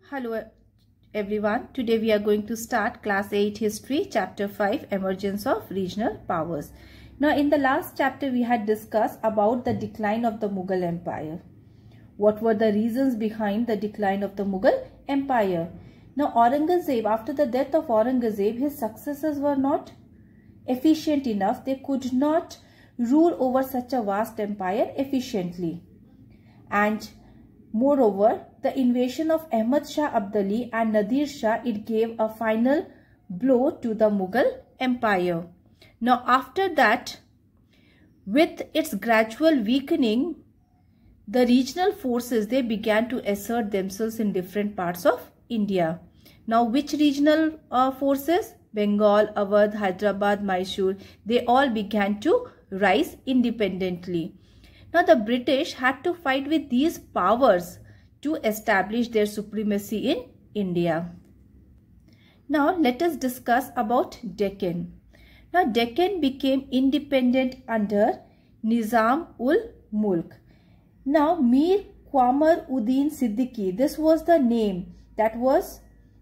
Hello everyone. Today we are going to start class 8 history chapter 5 emergence of regional powers. Now in the last chapter we had discussed about the decline of the Mughal Empire. What were the reasons behind the decline of the Mughal Empire? Now Aurangzeb, after the death of Aurangzeb, his successors were not efficient enough. They could not rule over such a vast empire efficiently. And moreover, the invasion of Ahmad Shah Abdali and Nadir Shah, it gave a final blow to the Mughal Empire. Now after that, with its gradual weakening, the regional forces, they began to assert themselves in different parts of India. Now which regional forces? Bengal, Awadh, Hyderabad, Mysore, they all began to rise independently. Now the British had to fight with these powers to establish their supremacy in India. Now let us discuss about Deccan. Now Deccan became independent under Nizam-ul-Mulk. Now Mir Qamar Uddin Siddiqui, this was the name of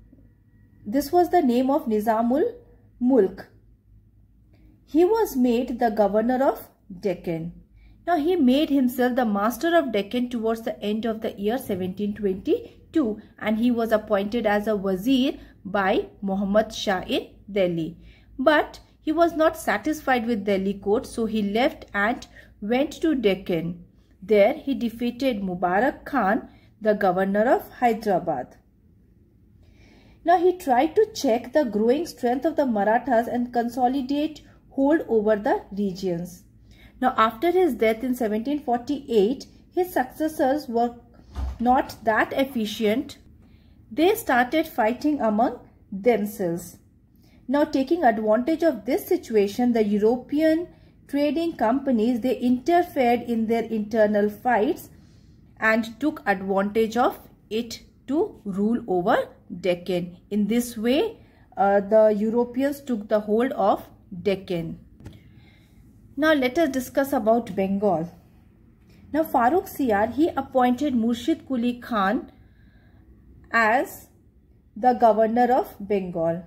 Nizam-ul-Mulk. He was made the governor of Deccan. Now he made himself the master of Deccan towards the end of the year 1722, and he was appointed as a wazir by Muhammad Shah in Delhi. But he was not satisfied with Delhi court, so he left and went to Deccan. There he defeated Mubarak Khan, the governor of Hyderabad. Now he tried to check the growing strength of the Marathas and consolidate hold over the regions. Now after his death in 1748, his successors were not that efficient. They started fighting among themselves. Now taking advantage of this situation, the European trading companies, they interfered in their internal fights and took advantage of it to rule over Deccan. In this way, the Europeans took the hold of Deccan. Now let us discuss about Bengal. Now Farrukh Siyar, he appointed Murshid Quli Khan as the governor of Bengal.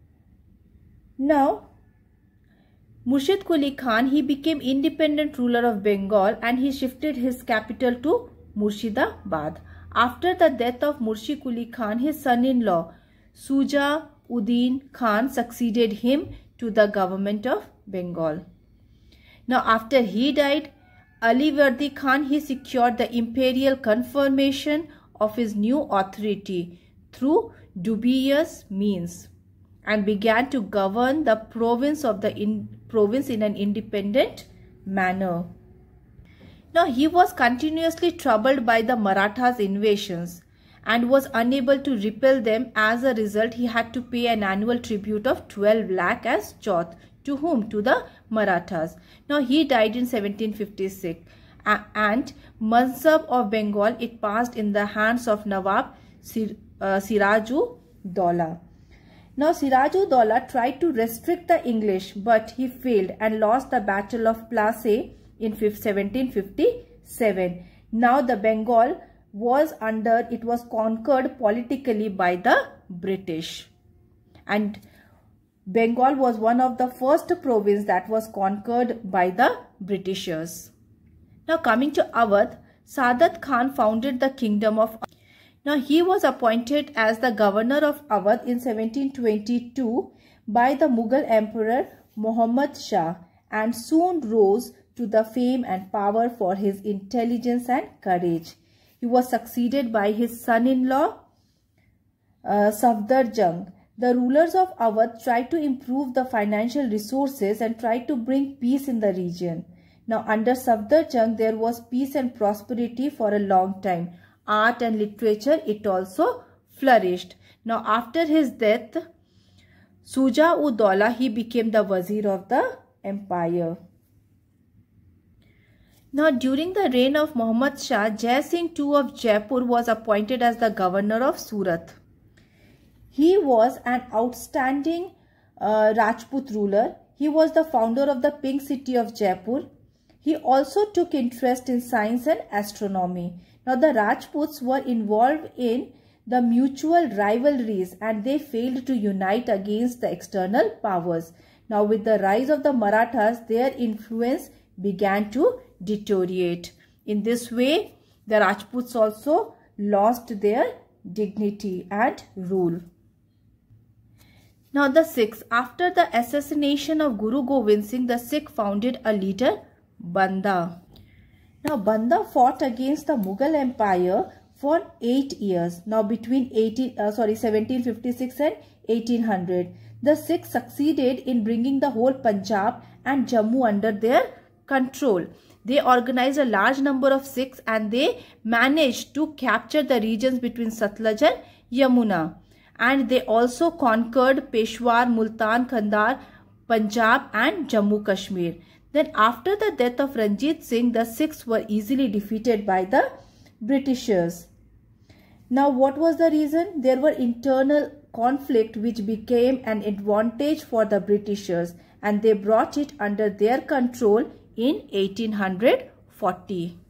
Now Murshid Quli Khan, he became independent ruler of Bengal and he shifted his capital to Murshidabad. After the death of Murshid Quli Khan, his son-in-law Shuja Uddin Khan succeeded him to the government of Bengal. Now after he died, Ali Vardi Khan, he secured the imperial confirmation of his new authority through dubious means and began to govern the province in an independent manner. Now he was continuously troubled by the Marathas' invasions and was unable to repel them. As a result, he had to pay an annual tribute of 12 lakh as chauth. To whom? To the Marathas. Now he died in 1756 and Mansab of Bengal, it passed in the hands of Nawab Siraj-ud-Daulah. Now Siraj-ud-Daulah tried to restrict the English, but he failed and lost the Battle of Plassey in 1757. Now the Bengal was conquered politically by the British, and Bengal was one of the first provinces that was conquered by the Britishers. Now coming to Awadh, Saadat Khan founded the kingdom of Awadh. Now he was appointed as the governor of Awadh in 1722 by the Mughal Emperor Muhammad Shah and soon rose to the fame and power for his intelligence and courage. He was succeeded by his son-in-law Safdar Jung. The rulers of Awadh tried to improve the financial resources and tried to bring peace in the region. Now under Safdar Jung, there was peace and prosperity for a long time. Art and literature, it also flourished. Now after his death, Shuja-ud-Daulah, he became the wazir of the empire. Now during the reign of Muhammad Shah, Jai Singh II of Jaipur was appointed as the governor of Surat. He was an outstanding Rajput ruler. He was the founder of the Pink City of Jaipur. He also took interest in science and astronomy. Now the Rajputs were involved in the mutual rivalries and they failed to unite against the external powers. Now with the rise of the Marathas, their influence began to deteriorate. In this way, the Rajputs also lost their dignity and rule. Now the Sikhs, after the assassination of Guru Gobind Singh, the Sikh founded a leader, Banda. Now Banda fought against the Mughal Empire for 8 years. Now between 1756 and 1800, the Sikhs succeeded in bringing the whole Punjab and Jammu under their control. They organized a large number of Sikhs and they managed to capture the regions between Satluj and Yamuna. And they also conquered Peshawar, Multan, Kandahar, Punjab and Jammu Kashmir. Then after the death of Ranjit Singh, the Sikhs were easily defeated by the Britishers. Now what was the reason? There were internal conflict which became an advantage for the Britishers and they brought it under their control in 1840.